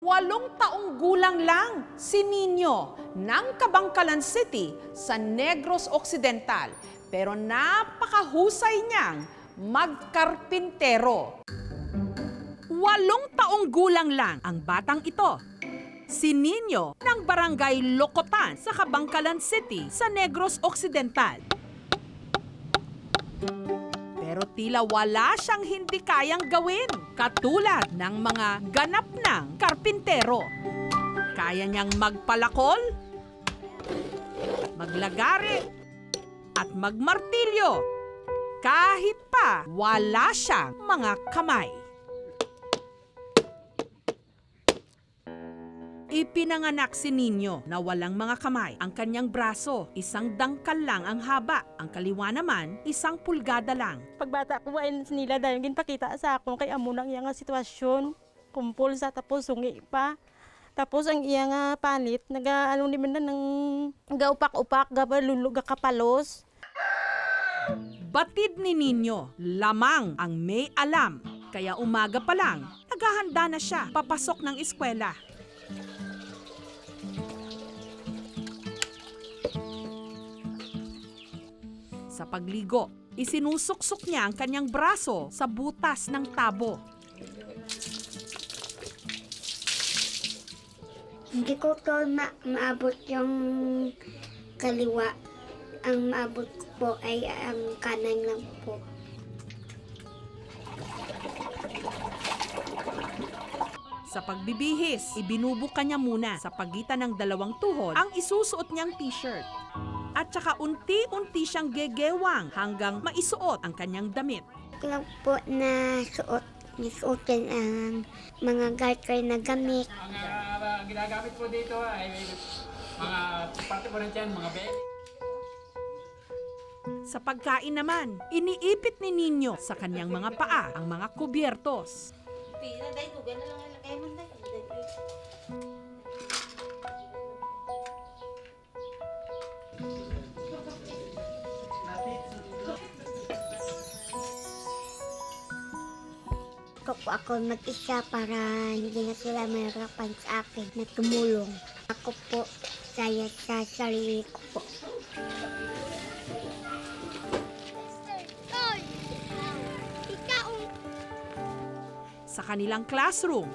8 taong gulang lang si Nino ng Cabangcalan City sa Negros Occidental, pero napakahusay niyang magkarpintero. 8 taong gulang lang ang batang ito. Si Nino ng Barangay Locotan sa Cabangcalan City sa Negros Occidental. Pero tila wala siyang hindi kayang gawin, katulad ng mga ganap ng karpintero. Kaya niyang magpalakol, maglagari, at magmartilyo, kahit pa wala siyang mga kamay. Ipinanganak si Nino na walang mga kamay. Ang kanyang braso, isang dangkal lang ang haba. Ang kaliwa naman, 1 pulgada lang. Pagbata ko, ay nila dahil ginpakita sa ako kay amo ng iyang sitwasyon. Kumpul sa tapos sungi pa. Tapos ang iyang panit, nag-ano naman na ng gaupak-upak, gabalulog, kapalos. Batid ni Nino, lamang ang may alam. Kaya umaga pa lang, naghahanda na siya papasok ng eskwela. Sa pagligo, isinusuksok niya ang kanyang braso sa butas ng tabo. Hindi ko to maabot yung kaliwa. Ang maabot ko po ay ang kanan lang po. Sa pagbibihis, ibinubuka niya muna sa pagitan ng 2 tuhod ang isusuot niyang t-shirt. At saka unti-unti siyang gegewang hanggang maisuot ang kanyang damit. Lang po na suotin ang mga garter na gamit. Ang ginagamit po dito ay mga parte po rin dyan, mga bag. Sa pagkain naman, iniipit ni Nino sa kanyang mga paa ang mga kubyertos. Ako mag-isa para hindi na sila mahirapan sa akin na tumulong. Ako po saya sa sarili ko po. Sa kanilang classroom,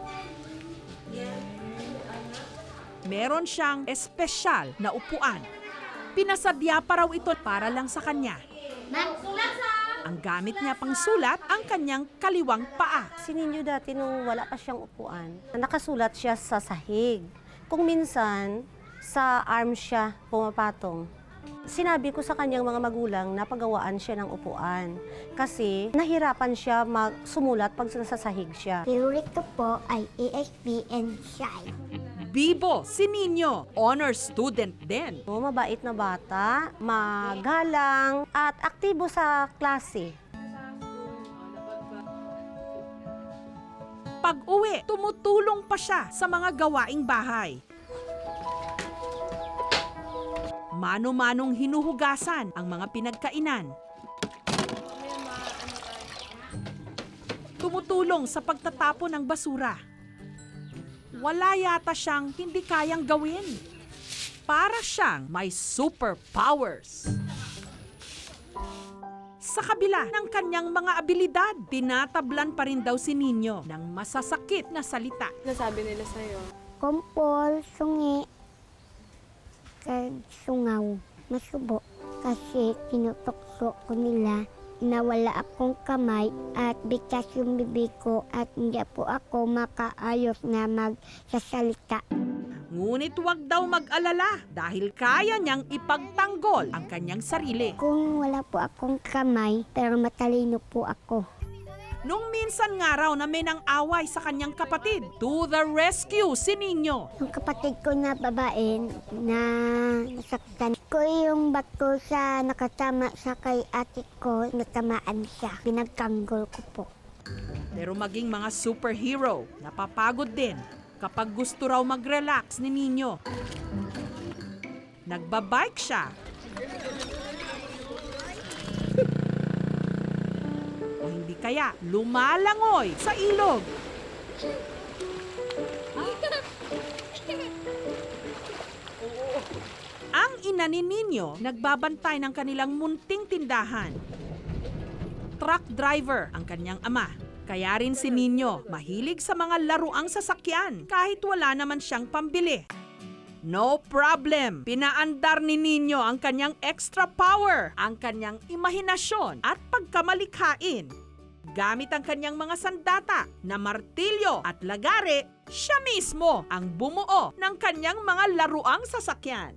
meron siyang espesyal na upuan. Pinasadya pa raw ito para lang sa kanya. Ang gamit niya pang sulat ang kanyang kaliwang paa. Si Nino dati nung wala pa siyang upuan, nakasulat siya sa sahig. Kung minsan, sa arm siya pumapatong. Sinabi ko sa kanyang mga magulang na pagawaan siya ng upuan kasi nahirapan siya sumulat pag nasa sahig siya. Favorite ko po ay ESP and SHI. Bibo si Nino, honor student din. Mabait na bata, magalang, at aktibo sa klase. Pag-uwi, tumutulong pa siya sa mga gawaing bahay. Mano-manong hinuhugasan ang mga pinagkainan. Tumutulong sa pagtatapon ng basura. Wala yata siyang hindi kayang gawin. Para siyang may superpowers. Sa kabila ng kanyang mga abilidad, tinatablan pa rin daw si Nino ng masasakit na salita. Nasabi nila sa'yo? Kumpol, sungi, sungaw, masubo. Kasi tinutokso ko nila na wala akong kamay at bigkas yung bibig ko at hindi po ako makaayos na magsasalita. Ngunit huwag daw mag-alala dahil kaya niyang ipagtanggol ang kanyang sarili. Kung wala po akong kamay, pero matalino po ako. Nung minsan nga raw na may nang away sa kanyang kapatid, to the rescue si Nino. Yung kapatid ko na babae na nasaktan ko yung bato sa nakasama sa kay ate ko, natamaan siya. Pinagtanggol ko po. Pero maging mga superhero, napapagod din kapag gusto raw mag-relax ni Nino. Nagbabike siya. O hindi kaya lumalangoy sa ilog. ina ni Nino nagbabantay ng kanilang munting tindahan. Truck driver ang kanyang ama. Kaya rin si Nino mahilig sa mga laruang sasakyan kahit wala naman siyang pambili. No problem! Pinaandar ni Nino ang kanyang extra power, ang kanyang imahinasyon at pagkamalikhain. Gamit ang kanyang mga sandata na martilyo at lagare, siya mismo ang bumuo ng kanyang mga laruang sasakyan.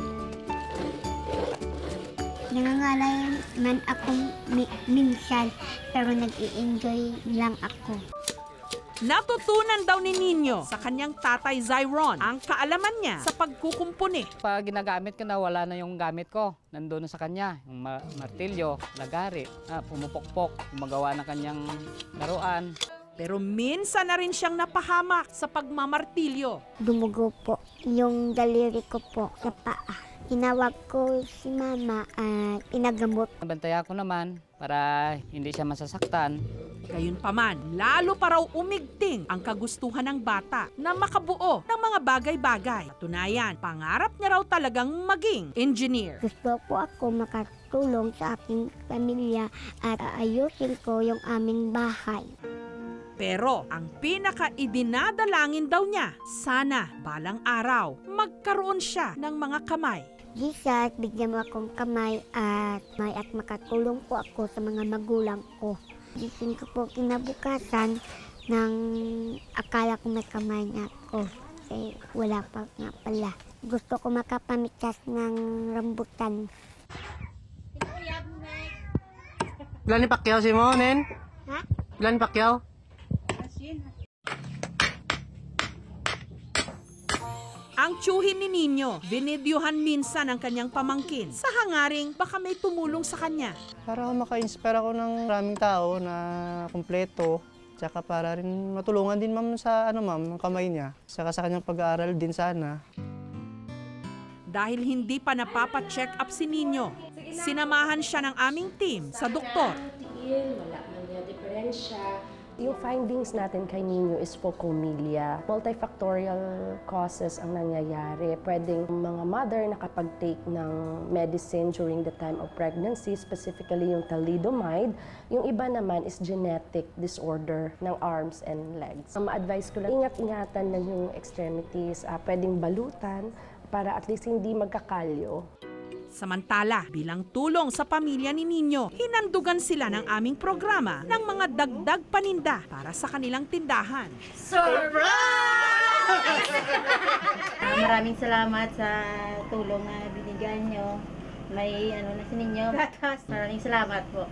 Nangangalay man ako minsan, pero nag-i-enjoy lang ako. Natutunan daw ni Nino sa kanyang tatay Zyron ang kaalaman niya sa pagkukumpuni. Pag ginagamit ko na, wala na yung gamit ko. Nandun na sa kanya, yung martilyo, lagari, pumupokpok, gumagawa ng kanyang laruan. Pero minsan na rin siyang napahamak sa pagmamartilyo. Dumugo po yung daliri ko po sa paa. Tinawag ko si mama at inagamot. Bantaya ko naman para hindi siya masasaktan. Gayunpaman, lalo pa raw umigting ang kagustuhan ng bata na makabuo ng mga bagay-bagay. Tunayan, pangarap niya raw talagang maging engineer. Gusto po ako makatulong sa aking pamilya at aayusin ko yung aming bahay. Pero ang pinaka-idinadalangin daw niya, sana balang araw magkaroon siya ng mga kamay. Jesus, bigyan mo akong kamay at makatulong po ako sa mga magulang ko. Gising ko po kinabukasan ng akala ko may kamay na ako. Kasi wala pa nga pala. Gusto ko makapamitas ng rambutan. Ilan ni Pacquiao si mo, Nen? Ha? Ilan ni Pacquiao? Ang tiyuhin ni Nino, binidyohan minsan ang kanyang pamangkin sa hangaring baka may tumulong sa kanya. Para maka-inspire ako ng maraming tao na kumpleto. Tsaka para rin matulungan din ma'am sa ma'am, ang kamay niya. Saka sa kanyang pag-aaral din sana. Dahil hindi pa napapa-check up si Nino, sinamahan siya ng aming team sa doktor. Wala man niya diferensya. Yung findings natin kay Nino is phocomelia. Multifactorial causes ang nangyayari. Pwedeng mga mother nakapag-take ng medicine during the time of pregnancy, specifically yung thalidomide. Yung iba naman is genetic disorder ng arms and legs. Ma-advise ko lang, ingat-ingatan lang yung extremities. Pwedeng balutan para at least hindi magkakalyo. Samantala, bilang tulong sa pamilya ni Nino, hinandugan sila ng aming programa ng mga dagdag paninda para sa kanilang tindahan. Maraming salamat sa tulong na binigyan nyo. May na si ninyo. Maraming salamat po.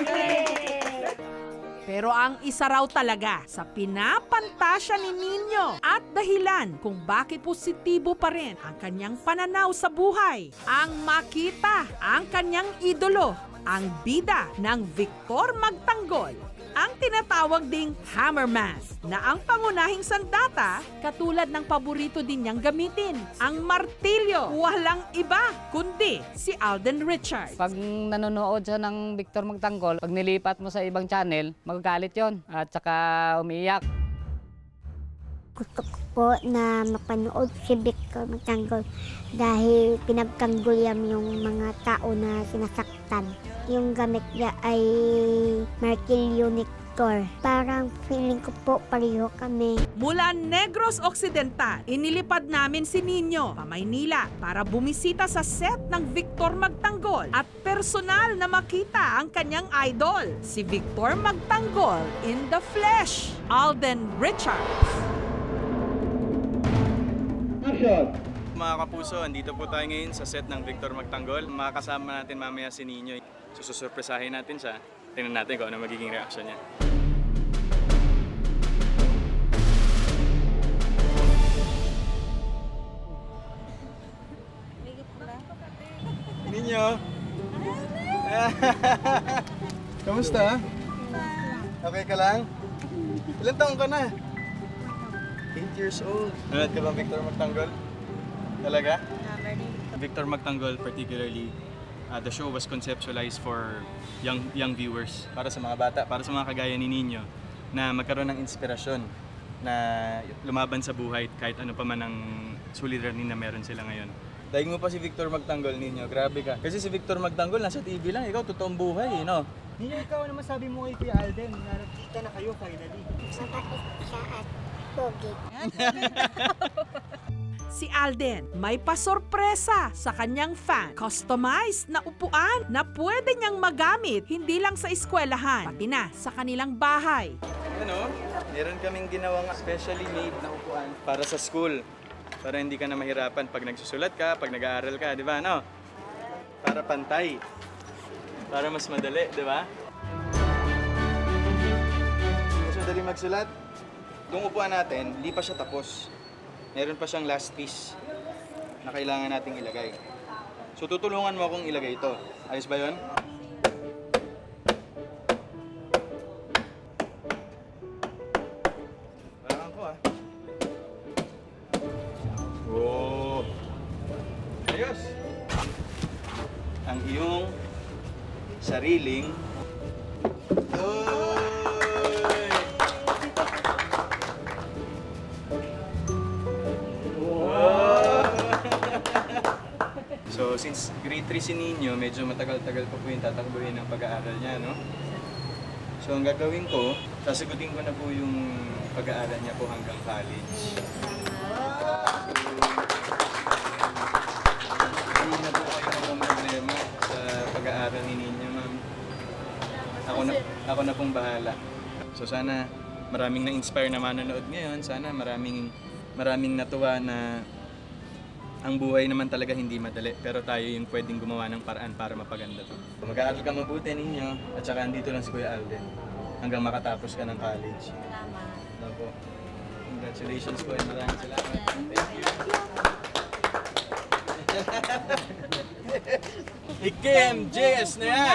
Pero ang isa raw talaga sa pinapantasya ni Nino at dahilan kung bakit positibo pa rin ang kanyang pananaw sa buhay, ang makita ang kanyang idolo, ang bida ng Victor Magtanggol, ang tinatawag ding Hammerman, na ang pangunahing sandata katulad ng paborito din niyang gamitin, ang martilyo, walang iba kundi si Alden Richards. Pag nanonood siya ng Victor Magtanggol, pag nilipat mo sa ibang channel, magagalit yon at saka umiiyak. Gusto ko po na mapanood si Victor Magtanggol dahil pinagtanggol yung mga tao na sinasaktan. Yung gamit niya ay martilyo ni Victor. Parang feeling ko po pareho kami. Mula Negros Occidental, inilipad namin si Nino pa Maynila para bumisita sa set ng Victor Magtanggol at personal na makita ang kanyang idol, si Victor Magtanggol in the flesh, Alden Richards. Mga kapuso, andito po tayo ngayon sa set ng Victor Magtanggol. Makakasama natin mamaya si Nino. Susurpresahin natin siya. Tingnan natin kung ano magiging reaksyon niya. Nino! Kamusta? Okay ka lang? Ilan taong ka na? 8 years old. Nanood ka ba Victor Magtanggol? Talaga? Victor Magtanggol particularly, the show was conceptualized for young viewers. Para sa mga bata, para sa mga kagaya ni Nino, na magkaroon ng inspirasyon na lumaban sa buhay kahit ano pa man ang suliranin na meron sila ngayon. Daig mo pa si Victor Magtanggol ninyo, grabe ka. Kasi si Victor Magtanggol nasa TV lang, ikaw totoong buhay, no? Ninyo, ikaw naman sabi mo kay Kuya Alden, na nakita na kayo finally. Mabait siya at pogi. Si Alden may pasorpresa sa kanyang fan. Customized na upuan na pwede niyang magamit hindi lang sa eskwelahan, pati na sa kanilang bahay. Ano? Meron kaming ginawang specially made na upuan para sa school. Para hindi ka na mahirapan pag nagsusulat ka, pag nag-aaral ka, di ba? No? Para pantay. Para mas madali, di ba? Mas madali magsulat. Itong upuan natin, hindi pa siya tapos. Meron pa siyang last piece na kailangan nating ilagay. So tutulungan mo akong ilagay ito. Ayos ba yun? Parang ko ah. Oh. Ayos! Ang iyong sariling So, since grade 3 si Nino, medyo matagal-tagal pa po yung tatakbuhin ng pag-aaral niya, no? So, ang gagawin ko, sasagutin ko na po yung pag-aaral niya po hanggang college. Hindi na po kayo maging problema sa pag-aaral ni Nino, ma'am. Ako na pong bahala. So, sana maraming na-inspire na manonood ngayon. Sana maraming natuwa na ang buhay naman talaga hindi madali, pero tayo yung pwedeng gumawa ng paraan para mapaganda to. Mag-aaral ka mabuti ninyo, at saka andito lang si Kuya Alden hanggang makatapos ka ng college. Salamat. Opo. Congratulations po, maraming salamat. Thank you. Ikem, JS na yan!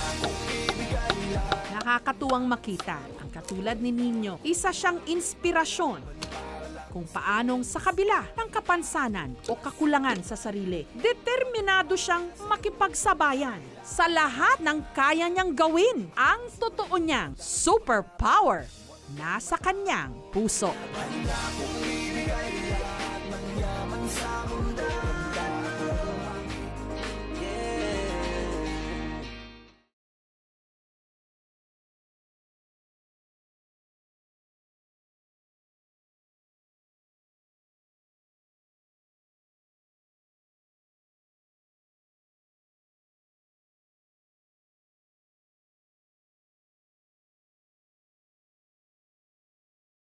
Nakakatuwang makita ang katulad ni Nino. Isa siyang inspirasyon kung paanong sa kabila ng kapansanan o kakulangan sa sarili, determinado siyang makipagsabayan sa lahat ng kaya niyang gawin. Ang totoo niyang superpower nasa kanyang puso.